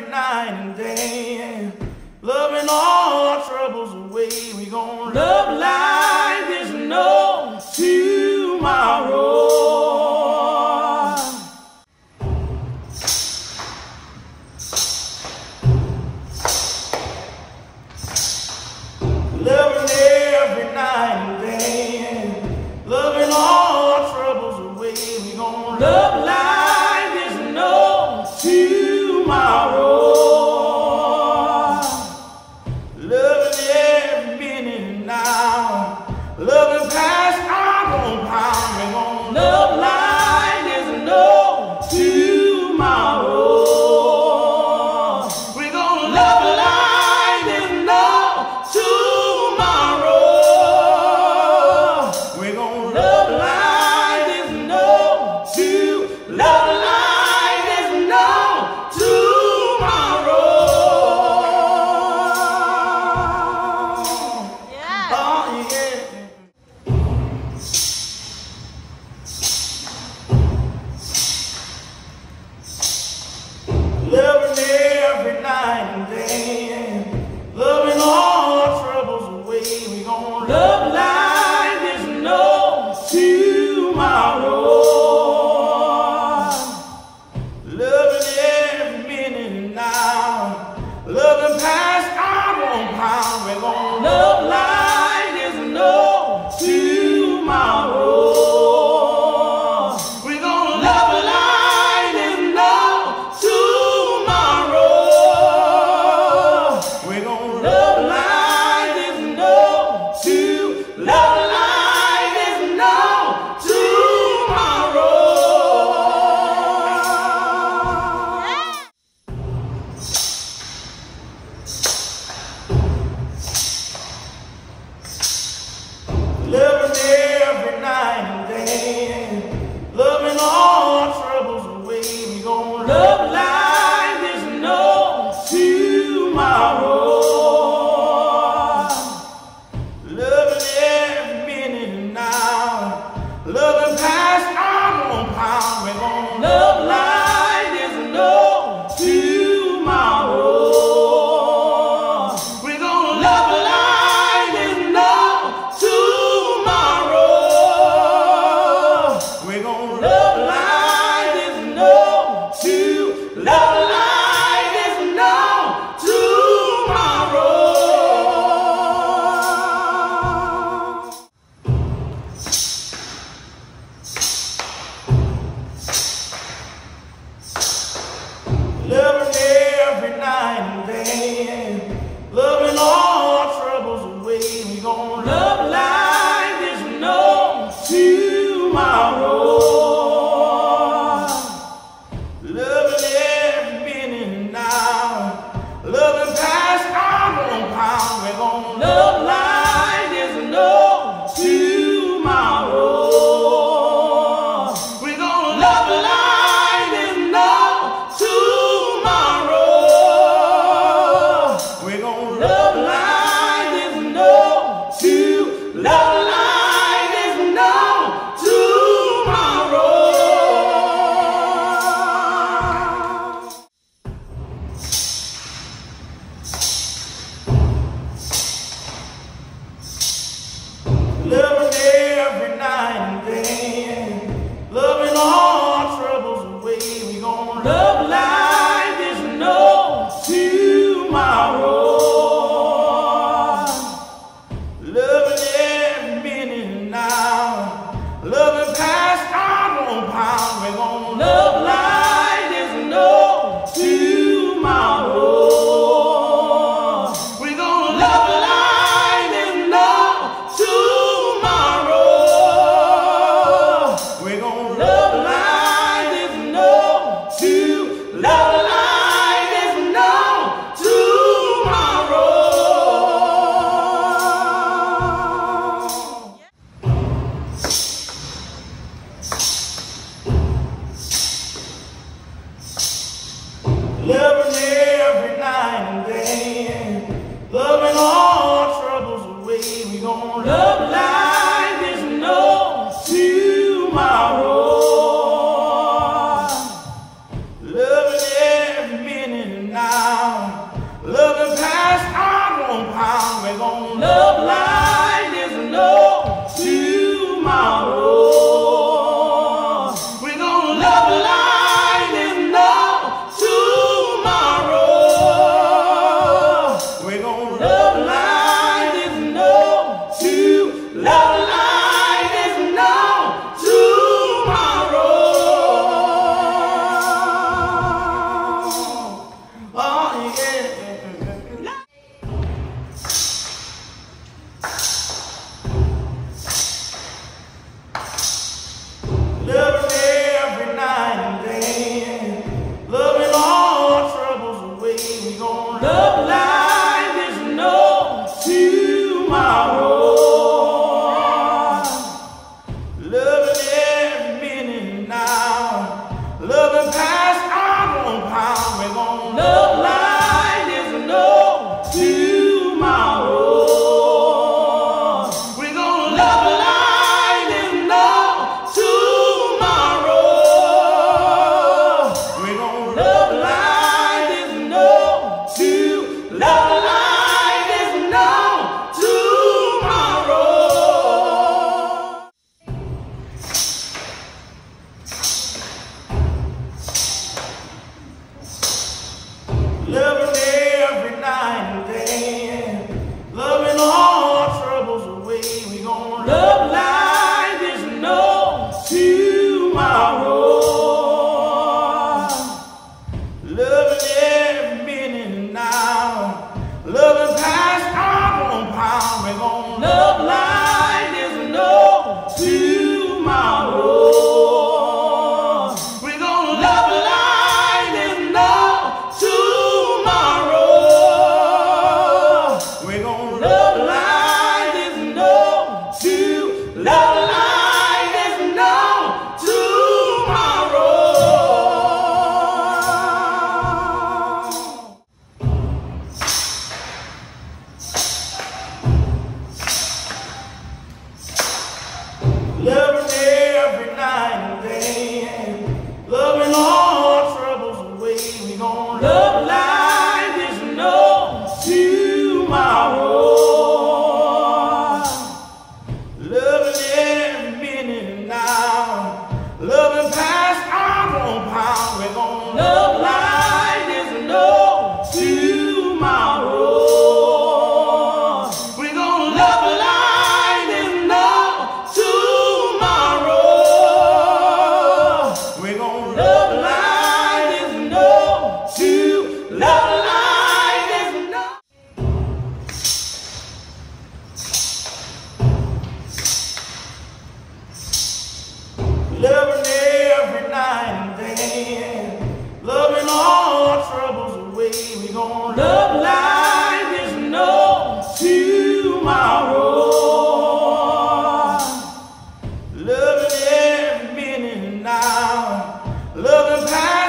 night and day, loving all our troubles away. We gon' love like there's no tomorrow. Loving every night and day, loving all our troubles away. We gon' love like there's no tomorrow. Loving every minute and hour, loving past our own power. We gon' love like there's no tomorrow. We gon' love like there's no tomorrow. We gon' love like there's no love like there's no tomorrow. Yeah. Oh yeah. Loving every night and day, loving all our troubles away. We gon' love like there's no tomorrow. Loving every minute and hour, loving past our own power. We gon' love like there's no tomorrow. We gon' love like there's no tomorrow. We gon' love like there's no love like there's no tomorrow. Loving every night and day, loving all our troubles away. We gon' love like there's no tomorrow. Loving every minute and hour, loving past our own power. We gon' love like there's no tomorrow. We gon' love like there's no tomorrow. We gon' love like there's no love like there's no tomorrow. Loving every night and day, loving all our troubles away. We gon' love like there's no tomorrow. Loving every minute and hour, loving past our own power. We gon' love like there's no tomorrow. We gon' love like there's no tomorrow. We gon' love like there's no love like there's no tomorrow. Loving every night and day, loving all our troubles away. We gon' love like there's no tomorrow. Loving every minute and hour, loving past our own power. We gon' love like there's no tomorrow. We gon' love like there's no tomorrow. We gon' love like there's no love like there's no tomorrow. Loving every night and day, loving all our troubles away. We gon' love like there's no tomorrow. Loving every minute and hour. Love and